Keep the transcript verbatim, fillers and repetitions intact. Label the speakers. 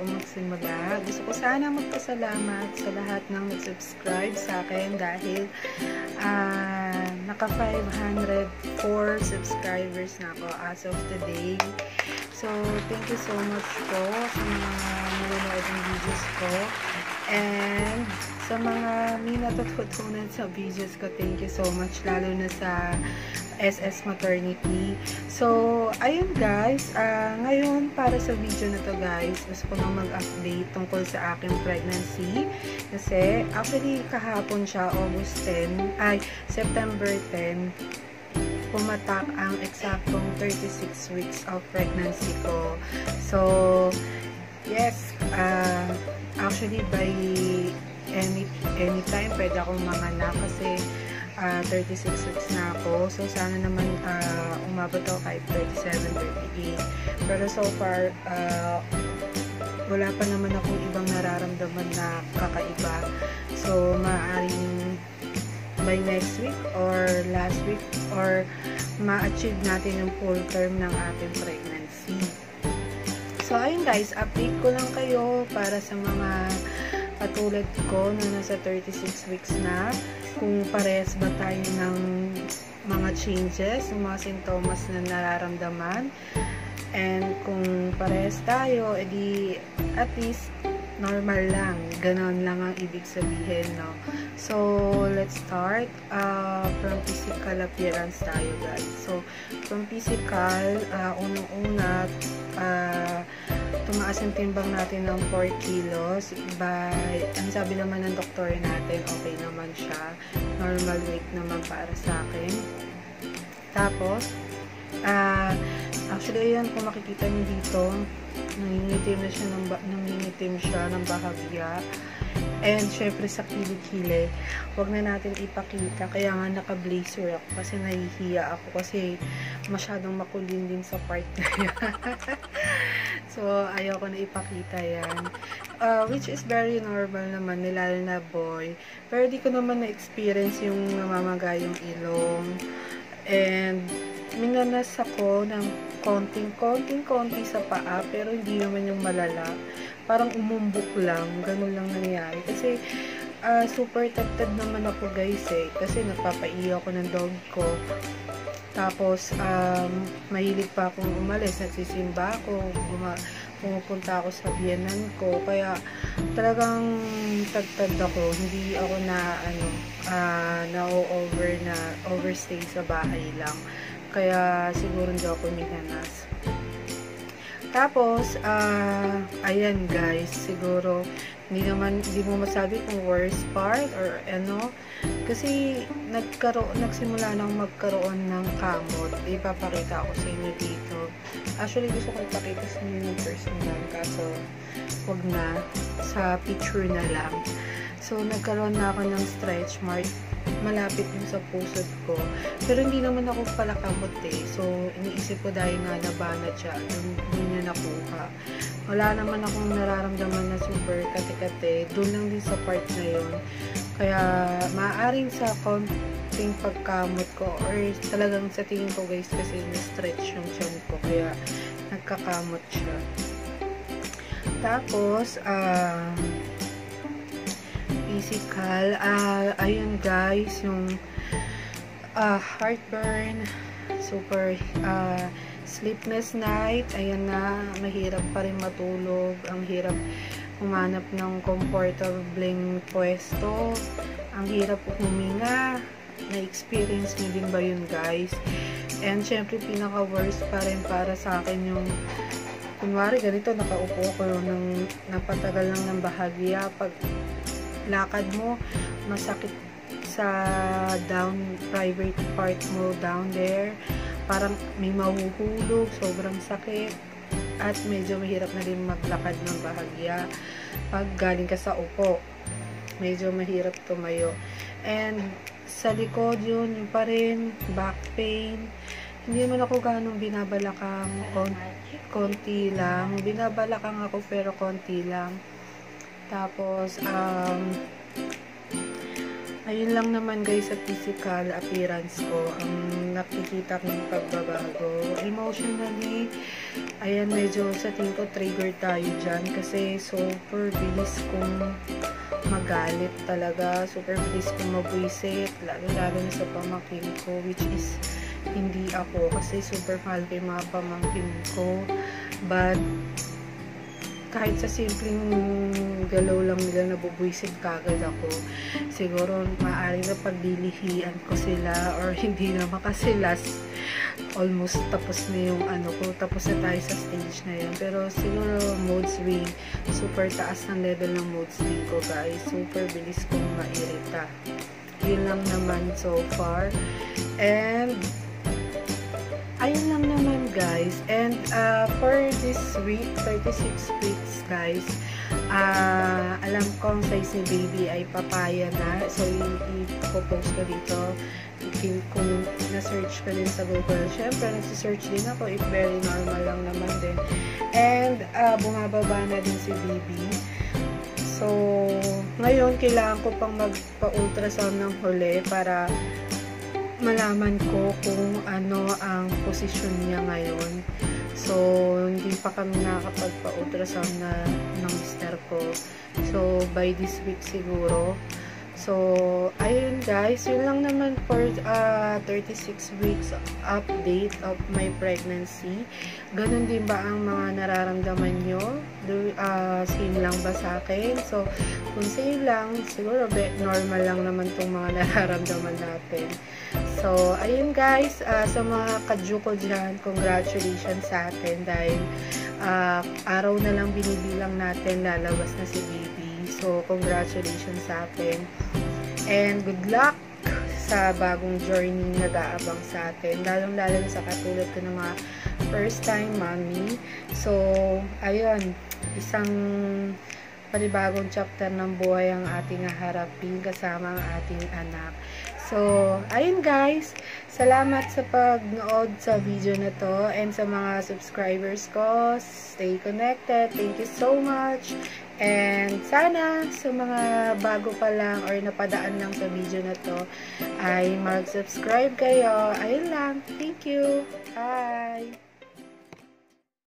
Speaker 1: ako magsimula, gusto ko sana magpasalamat sa lahat ng nag-subscribe sa akin dahil uh, naka five hundred four subscribers na ako as of today. So, thank you so much po sa mga nanonood ng videos ko. And sa mga may natututunan sa videos ko, thank you so much, lalo na sa S S Maternity. So, ayun guys, uh, ngayon para sa video na to guys, gusto ko nang mag-update tungkol sa aking pregnancy. Kasi, actually, kahapon siya, August ten, ay, September ten, pumatak ang eksaktong thirty-six weeks of pregnancy ko. So, yes, uh, actually, by any anytime pwede akong manganak kasi uh, thirty-six weeks na ako. So, sana naman uh, umabot ako kahit thirty-seven, thirty-eight. Pero so far, uh, wala pa naman akong ibang nararamdaman na kakaiba. So, maaaring by next week or last week or ma-achieve natin yung full term ng ating pregnancy. So, ayun guys, update ko lang kayo para sa mga katulad ko na nasa thirty-six weeks na, kung parehas ba tayo ng mga changes, ng mga sintomas na nararamdaman, and kung parehas tayo, edi at least normal lang, ganon lang ang ibig sabihin, no? So, let's start uh, from physical appearance tayo guys. So, from physical, uh, unang-una, uh, tumaas yung timbang natin ng four kilos. By, ang sabi naman ng doktor natin, okay naman siya. Normal weight naman para sa akin. Tapos, uh, actually, ayan, kung makikita nyo dito, nangingitim na siya ng, nangingitim siya ng bahagya. And, syempre, sa kilikili, huwag na natin ipakita. Kaya nga, naka-blazer ako kasi nahihiya ako kasi masyadong makulin din sa part na yan. So, ayoko na ipakita yan. Uh, which is very normal naman, lalo na boy. Pero di ko naman na-experience yung namamaga yung ilong. And, minanas ako ng konting-konting-konti sa paa, pero hindi naman yung malala. Parang umumbok lang, ganun lang nangyari. Kasi, uh, super tad-tad naman ako guys eh. Kasi nagpapaiya ako ng dog ko. Tapos, um, mahilig pa akong umalis. Nagsisimba ako, pumupunta ako sa biyanan ko. Kaya, talagang tad-tad ako. Hindi ako na, ano, uh, na-over, na overstay sa bahay lang. Kaya, siguro hindi ako minanas. Tapos, uh, ayan guys, siguro, hindi naman, hindi mo masabi kung worst part or ano, kasi nagkaroon, nagsimula nang magkaroon ng kamot. Ipapakita ko sa inyo dito. Actually, gusto ko ipakita sa inyo ng personal, kaso, wag na, sa picture na lang. So, nagkaroon na ako ng stretch mark, malapit yung sa pusod ko. Pero hindi naman ako pala kamot eh. So, iniisip ko dahil nga nabanat siya, doon niya nakuha. Wala naman akong nararamdaman na super kate-kate. Doon lang din sa part na yun. Kaya, maaaring sa konting pagkamot ko or talagang sa tingin ko guys kasi na-stretch yung chan ko. Kaya, nagkakamot siya. Tapos, ah... Uh, physical, uh, ayun guys, yung uh, heartburn, super uh, sleepless night, ayun na, mahirap pa rin matulog, ang hirap humanap ng comfortable pwesto, ang hirap huminga, na-experience nyo din ba yun guys? And syempre pinaka worst pa rin para sa akin yung kunwari ganito, nakaupo ko ng napatagal lang ng bahagya, pag lakad mo, masakit sa down, private part mo, down there, parang may mahuhulog, sobrang sakit, at medyo mahirap na rin maglakad ng bahagya pag galing ka sa upo, medyo mahirap tumayo. And sa likod yun, yung pa rin, back pain, hindi naman ako ganong binabalakang, konti lang, binabalakang ako pero konti lang. Tapos, um, ayun lang naman guys sa physical appearance ko ang nakikita kong pagbabago. Emotionally, ayan, medyo sa tingin ko trigger tayo dyan kasi super bilis kong magalit talaga, super bilis kong mabwisit, lalo-lalo na sa pamangkin ko, which is hindi ako kasi super mahal ko yung mga pamangkin ko. But kahit sa simpleng galaw lang nila nabubwisit kagad ako, siguro maaaring na pagdilihian ko sila or hindi naman kasi last almost tapos na yung ano ko, tapos na tayo sa stage na yun. Pero siguro mood swing, super taas ng level ng mood swing ko guys, super bilis kong mairita. Yun lang naman so far. And ayun lang naman guys. And uh, for this week, thirty-six weeks guys, uh, alam ko ang size ni baby ay papaya na. So, i-post ko dito. Kung na-search ko din sa Google, syempre nagsisearch din ako, if very normal lang naman din. And uh, bumababa na din si baby. So, ngayon kailangan ko pang magpa-ultrasound ng huli para malaman ko kung ano ang posisyon niya ngayon. So, hindi pa kami nakakapagpa-ultrasound na ng mister ko. So, by this week siguro. So, ayun guys, yun lang naman for uh, thirty-six weeks update of my pregnancy. Ganun din ba ang mga nararamdaman nyo? Do, uh, same lang ba sa akin? So, kung same lang, siguro normal lang naman itong mga nararamdaman natin. So, ayun guys, uh, sa mga kajuko dyan, congratulations sa atin dahil uh, araw na lang binibilang natin lalabas na si baby. So, congratulations sa atin. And good luck sa bagong journey na nag-aabang sa atin. Lalong-lalo sa katulad ko ng mga first time mommy. So, ayun, isang panibagong chapter ng buhay ang ating haharapin kasama ang ating anak. So, ayun guys, salamat sa pag-nood sa video na to and sa mga subscribers ko. Stay connected. Thank you so much. And sana sa mga bago pa lang or napadaan lang sa video na to ay mag-subscribe kayo. Ayun lang. Thank you. Bye!